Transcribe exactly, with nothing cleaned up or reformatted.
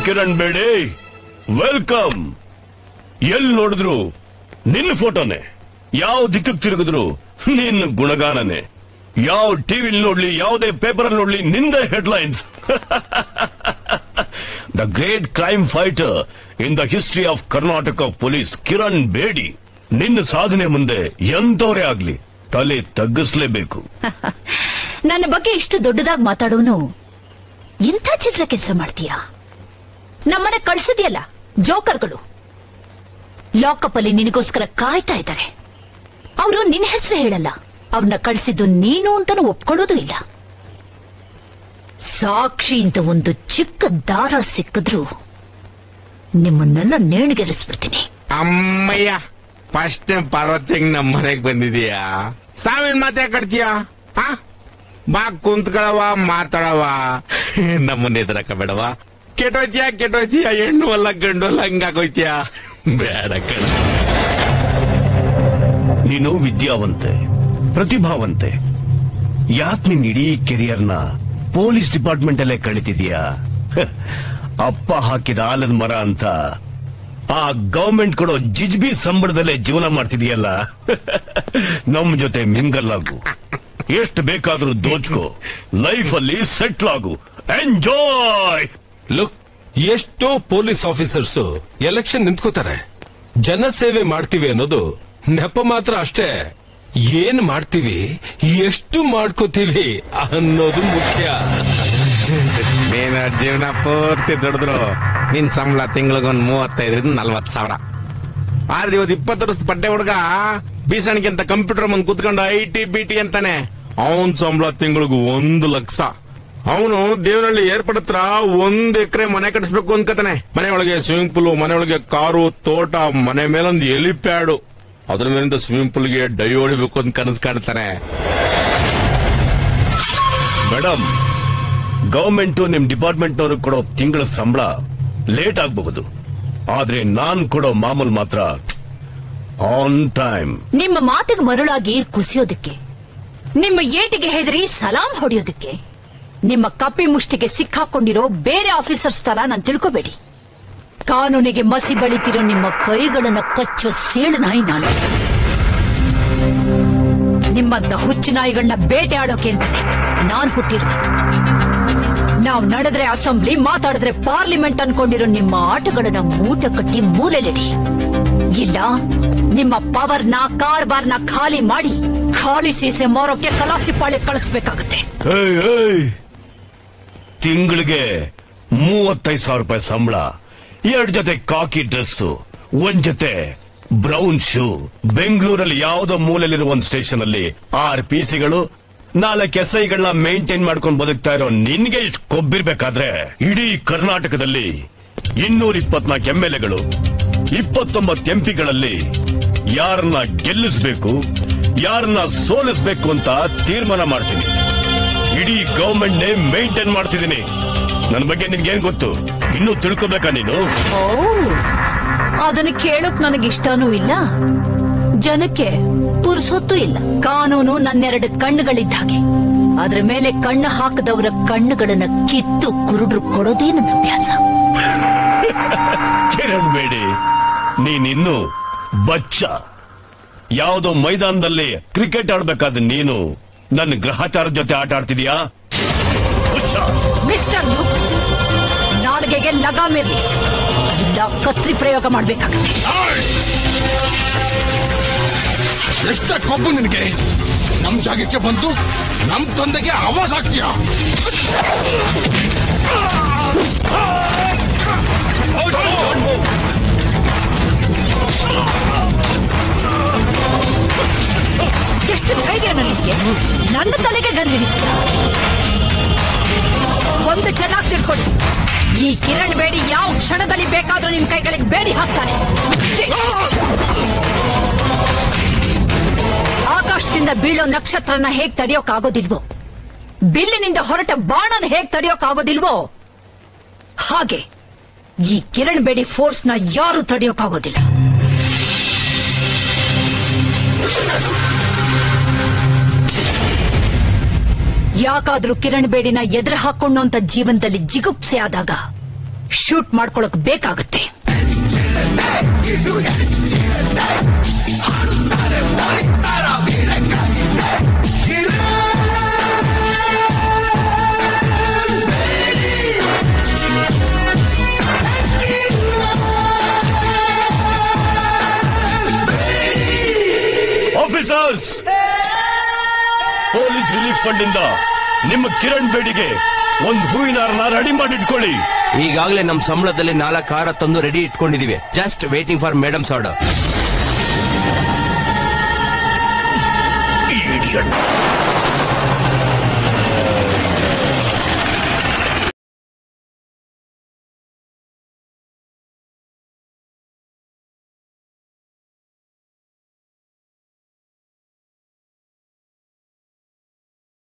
Kiran Bedi, welcome. L ನೋಡಿದ್ರು ನಿನ್ನ ಫೋಟೋನೆ, ಯಾವ ದಿಕ್ಕಕ್ಕೆ ತಿರುಗಿದ್ರು ನಿನ್ನ ಗುಣಗಾನನೆ, ಯಾವ ಟಿವಿಲಿ ನೋಡ್ಲಿ ಯಾವುದೇ ಪೇಪರ್ ಅಲ್ಲಿ ನೋಡ್ಲಿ ನಿಂದ headlines. The great crime fighter in the history of Karnataka police Kiran Bedi. ನಿನ್ನ ಸಾಧನೆ ಮುಂದೆ ಎಂತವರೇ ಆಗ್ಲಿ ತಲೆ ತಗ್ಗಿಸ್ಲೇಬೇಕು. ನನ್ನ ಬಗ್ಗೆ ಇಷ್ಟು ದೊಡ್ಡದಾಗಿ ಮಾತಾಡೋನು ಇಂಥ ಚಿತ್ರ ಕೆಲಸ ಮಾಡ್ತೀಯಾ? ನಮ್ಮನ್ನ ಕಳ್ಸಿದ್ಯಲ್ಲ ಜೋಕರ್ಗಳು, ಲಾಕಪ್ ಅಲ್ಲಿ ನಿನಗೋಸ್ಕರ ಕಾಯ್ತಾ ಇದ್ದಾರೆ. ಅವರು ನಿನ್ನ ಹೆಸರು ಹೇಳಲ್ಲ, ಅವ್ರನ್ನ ಕಳ್ಸಿದ್ದು ನೀನು ಅಂತಾನು ಒಪ್ಕೊಳ್ಳೋದು ಇಲ್ಲ. ಸಾಕ್ಷಿ ಅಂತ ಒಂದು ಚಿಕ್ಕ ದಾರ ಸಿಕ್ಕಿದ್ರು ನಿಮ್ಮನ್ನೆಲ್ಲ ನೇಣಿಗೆರಿಸ್ಬಿಡ್ತೀನಿ. ಅಮ್ಮಯ್ಯ, ಫಸ್ಟ್ ಟೈಮ್ ಪಾರ್ವತಿಂಗ್ ನಮ್ಮ ಮನೆಗ್ ಬಂದಿದೀಯಾ? ಸಾವಿನ ಮಾತೇ ಕಟ್ತೀಯಾ? ಬಾ ಕುಂತ್ಕೊಳವ, ಮಾತಾಡವ. ನಮ್ಮನ್ನ ಎದುರಕ ಬೇಡವ. ಕೆಟ್ಟೋಯ್ತೀಯಾ ಕೆಟ್ಟೋಯ್ತೀಯಾ ಹೆಣ್ಣು ಅಲ್ಲ ಗಂಡು ಅಲ್ಲ ಹಂಗಾಗೋಯ್ತೀಯಾ? ಬೇಡ ಕಣ. ನೀನು ವಿದ್ಯಾವಂತೆ, ಪ್ರತಿಭಾವಂತೆ. ಯಾಕೆ ನಿನ್ ಇಡೀ ಕೆರಿಯರ್ನ ಪೊಲೀಸ್ ಡಿಪಾರ್ಟ್ಮೆಂಟ್ ಅಲ್ಲೇ ಕಳಿತಿದ್ಯಾ? ಅಪ್ಪ ಹಾಕಿದ ಆಲದ ಮರ ಅಂತ ಆ ಗವರ್ಮೆಂಟ್ ಕೊಡೋ ಜಿಜ್ಬಿ ಸಂಬಳದಲ್ಲೇ ಜೀವನ ಮಾಡ್ತಿದೀಯಲ್ಲ. ನಮ್ ಜೊತೆ ಮಿಂಗಲ್ ಆಗು, ಎಷ್ಟು ಬೇಕಾದ್ರೂ ದೋಚ್ಕೋ, ಲೈಫ್ ಅಲ್ಲಿ ಸೆಟ್ಲ್ ಆಗು, ಎಂಜಾಯ್. ಲುಕ್, ಎಷ್ಟೋ ಪೊಲೀಸ್ ಆಫೀಸರ್ಸ್ ಎಲೆಕ್ಷನ್ ನಿಂತ್ಕೋತಾರೆ, ಜನ ಸೇವೆ ಮಾಡ್ತೀವಿ ಅನ್ನೋದು ನೆಪ ಮಾತ್ರ ಅಷ್ಟೇ. ಏನ್ ಮಾಡ್ತೀವಿ, ಎಷ್ಟು ಮಾಡ್ಕೋತೀವಿ ಅನ್ನೋದು ಮುಖ್ಯ. ನೀನು ಜೀವನ ಪೂರ್ತಿ ದುಡಿದ್ರು ನಿನ್ ಸಂಬಳ ತಿಂಗಳಿಗೊಂದ್ ಮೂವತ್ತೈದರಿಂದ ನಲ್ವತ್ ಸಾವಿರ. ಆದ್ರೆ ಇವತ್ತು ಇಪ್ಪತ್ತು ವರ್ಷದ ಪಡ್ಡೆ ಹುಡುಗ ಬೀಸಣಿಗೆ ಅಂತ ಕಂಪ್ಯೂಟರ್ ಮುಂದ್ ಕುತ್ಕೊಂಡು ಐ ಟಿ ಬಿ ಟಿ ಅಂತಾನೆ. ಅವನ್ ಸಂಬಳ ತಿಂಗಳಿಗೂ ಒಂದು ಲಕ್ಷ. ಅವನು ದೇವನಹಳ್ಳಿ ಏರ್ಪೋರ್ಟ್ ಹತ್ರ ಒಂದ್ ಎಕರೆ ಮನೆ ಕಟ್ಟಿಸ್ಬೇಕು ಅನ್ಕತಾನೆ. ಮನೆ ಒಳಗೆ ಸ್ವಿಮ್ಮಿಂಗ್ ಪೂಲ್, ಮನೆ ಒಳಗೆ ಕಾರು, ತೋಟ, ಮನೆ ಮೇಲೊಂದು ಎಲಿಪ್ಯಾಡು, ಅದ್ರ ಮೇಲಿಂದ ಸ್ವಿಮ್ಮಿಂಗ್ ಪೂಲ್ಗೆ ಡೈ ಹೊಡಿಬೇಕು ಅಂತ ಕನಸು ಕಾಣ್ತಾನೆ. ಮೇಡಮ್, ಗವರ್ಮೆಂಟ್ ನಿಮ್ ಡಿಪಾರ್ಟ್ಮೆಂಟ್ ನವರು ಕೊಡೋ ತಿಂಗಳ ಸಂಬಳ ಲೇಟ್ ಆಗಬಹುದು, ಆದ್ರೆ ನಾನ್ ಕೊಡೋ ಮಾಮೂಲ್ ಮಾತ್ರ ಆನ್ ಟೈಮ್. ನಿಮ್ಮ ಮಾತಿಗೆ ಮರುಳಾಗಿ ಕುಸಿಯೋದಕ್ಕೆ, ನಿಮ್ಮ ಏಟಿಗೆ ಹೆದರಿ ಸಲಾಂ ಹೊಡೆಯೋದಕ್ಕೆ, ನಿಮ್ಮ ಕಪ್ಪಿ ಮುಷ್ಟಿಗೆ ಸಿಕ್ಕಾಕೊಂಡಿರೋ ಬೇರೆ ಆಫೀಸರ್ಸ್ ತರ ನಾನು ತಿಳ್ಕೋಬೇಡಿ. ಕಾನೂನಿಗೆ ಮಸಿ ಬಳಿತಿರೋ ನಿಮ್ಮ ಕೈಗಳನ್ನ ಕಚ್ಚೋ ಸೇಳು ನಾಯಿ ನಾನು. ನಿಮ್ಮಂತ ಹುಚ್ಚು ನಾಯಿಗಳನ್ನ ಬೇಟೆ ಆಡೋಕೆ ಅಂತಾನೆ ನಾನ್ ಹುಟ್ಟಿರೋದು. ನಾವು ನಡೆದ್ರೆ ಅಸೆಂಬ್ಲಿ, ಮಾತಾಡಿದ್ರೆ ಪಾರ್ಲಿಮೆಂಟ್ ಅನ್ಕೊಂಡಿರೋ ನಿಮ್ಮ ಆಟಗಳನ್ನ ಮೂಟ ಕಟ್ಟಿ ಮೂಲೆಲಿಡಿ. ಇಲ್ಲ ನಿಮ್ಮ ಪವರ್ನ ಕಾರ್ಬಾರ್ನ ಖಾಲಿ ಮಾಡಿ ಖಾಲಿ ಸೀಸೆ ಮಾರೋಕೆ ಕಲಾಸಿಪಾಳ್ಯ ಕಳಿಸ್ಬೇಕಾಗತ್ತೆ. ತಿಂಗಳಿಗೆ ಮೂವತ್ತೈದು ಸಾವಿರ ರೂಪಾಯಿ ಸಂಬಳ, ಎರಡ್ ಜೊತೆ ಕಾಕಿ ಡ್ರೆಸ್, ಒಂದ್ ಜೊತೆ ಬ್ರೌನ್ ಶೂ. ಬೆಂಗಳೂರಲ್ಲಿ ಯಾವುದೋ ಮೂಲೆಯಲ್ಲಿರುವ ಒಂದು ಸ್ಟೇಷನ್ ಅಲ್ಲಿ ಆರ್ ಪಿ ಸಿಗಳು, ನಾಲ್ಕು ಎಸ್ ಐಗಳನ್ನ ಮೇಂಟೈನ್ ಮಾಡ್ಕೊಂಡು ಬದುಕ್ತಾ ಇರೋ ನಿನ್ಗೆ ಇಷ್ಟು ಕೊಬ್ಬಿರ್ಬೇಕಾದ್ರೆ ಇಡೀ ಕರ್ನಾಟಕದಲ್ಲಿ ಇನ್ನೂರ ಇಪ್ಪತ್ನಾಲ್ಕು ಎಂ ಎಲ್ ಎಗಳು, ಇಪ್ಪತ್ತೊಂಬತ್ತು ಎಂಪಿಗಳಲ್ಲಿ ಯಾರನ್ನ ಗೆಲ್ಲಿಸ್ಬೇಕು, ಯಾರನ್ನ ಸೋಲಿಸ್ಬೇಕು ಅಂತ ತೀರ್ಮಾನ ಮಾಡ್ತೀನಿ. ಇಡೀ ಗವರ್ಮೆಂಟ್ ನೇ ಮೇಂಟೈನ್ ಮಾಡ್ತಿದ್ದೀನಿ. ನನ್ನ ಬಗ್ಗೆ ನಿನ್ಗೇನ್ ಗೊತ್ತು? ಇನ್ನೂ ತಿಳ್ಕೊಬೇಕಾ ನೀನು? ಅದನ್ನ ಕೇಳೋಕ್ ನನಗಿಷ್ಟನೂ ಇಲ್ಲ, ಜನಕ್ಕೆ ಪುರ್ಸೊತ್ತು ಇಲ್ಲ. ಕಾನೂನು ನನ್ನೆರಡು ಕಣ್ಣುಗಳಿದ್ದ ಹಾಗೆ, ಅದ್ರ ಮೇಲೆ ಕಣ್ಣು ಹಾಕದವರ ಕಣ್ಣುಗಳನ್ನ ಕಿತ್ತು ಕುರುಡ್ರು ಕೊಡೋದೇ ನನ್ನ ಅಭ್ಯಾಸ. ಕಿರಣ್ ಬೇಡಿ, ನೀನಿನ್ನು ಬಚ್ಚ. ಯಾವುದೋ ಮೈದಾನದಲ್ಲಿ ಕ್ರಿಕೆಟ್ ಆಡ್ಬೇಕಾದ್ರೆ ನೀನು ನನ್ನ ಗ್ರಹಚಾರದ ಜೊತೆ ಆಟ ಆಡ್ತಿದೀಯಾ? ಮಿಸ್ಟರ್ ಲುಕ್, ನಾಲ್ಗೆಗೆ ಲಗಾಮಿರ್ಲಿ, ಇಲ್ಲ ಕತ್ರಿ ಪ್ರಯೋಗ ಮಾಡ್ಬೇಕಾಗುತ್ತೆ. ಎಷ್ಟ ಕೊಬ್ಬು ನಿನಗೆ? ನಮ್ ಜಾಗಕ್ಕೆ ಬಂದು ನಮ್ ತಂದೆಗೆ ಆವಾಜ್ ಆಗ್ತೀಯ? ಎಷ್ಟು ಧೈರ್ಯ ನನಗೆ? ನನ್ನ ತಲೆಗೆ ಗನ್ ಹಿಡಿತೀರ? ಒಂದು ಚೆನ್ನಾಗಿ ತಿಳ್ಕೊಳ್ಳಿ, ಈ ಕಿರಣ್ ಬೇಡಿ ಯಾವ ಕ್ಷಣದಲ್ಲಿ ಬೇಕಾದ್ರೂ ನಿಮ್ ಕೈಗಳಿಗೆ ಬೇಡಿ ಹಾಕ್ತಾನೆ. ಆಕಾಶದಿಂದ ಬೀಳೋ ನಕ್ಷತ್ರನ ಹೇಗ್ ತಡೆಯೋಕ್ಕಾಗೋದಿಲ್ವೋ, ಬಿಲ್ಲಿನಿಂದ ಹೊರಟ ಬಾಣನ ಹೇಗ್ ತಡೆಯೋಕ್ಕಾಗೋದಿಲ್ವೋ, ಹಾಗೆ ಈ ಕಿರಣ್ ಬೇಡಿ ಫೋರ್ಸ್ ನ ಯಾರು ತಡೆಯೋಕ್ಕಾಗೋದಿಲ್ಲ. ಯಾಕಾದ್ರೂ ಕಿರಣ್ ಬೇಡಿನ ಎದುರು ಹಾಕೊಂಡು ಅಂತ ಜೀವನದಲ್ಲಿ ಜಿಗುಪ್ಸೆ ಆದಾಗ ಶೂಟ್ ಮಾಡ್ಕೊಳಕ್ ಬೇಕಾಗುತ್ತೆ. ಆಫೀಸರ್ಸ್, ಪೊಲೀಸ್ ರಿಲೀಫ್ ಫಂಡ್ ಇಂದ ನಿಮ್ಮ ಕಿರಣ್ ಬೇಡಿಗೆ ಒಂದು ಹೂವಿನ ಹಾರನ ರೆಡಿ ಮಾಡಿಟ್ಕೊಳ್ಳಿ. ಈಗಾಗಲೇ ನಮ್ ಸಂಬಳದಲ್ಲಿ ನಾಲ್ಕು ಹಾರ ತಂದು ರೆಡಿ ಇಟ್ಕೊಂಡಿದೀವಿ. Just waiting for madam's order.